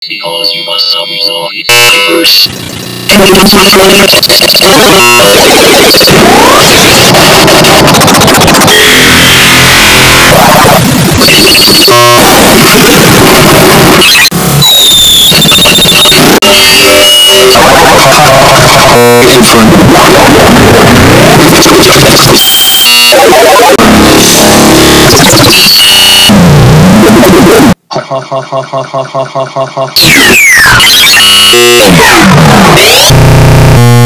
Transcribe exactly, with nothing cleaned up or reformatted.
Because you must resolve its universe. Ha ha ha ha ha ha ha ha ha ha.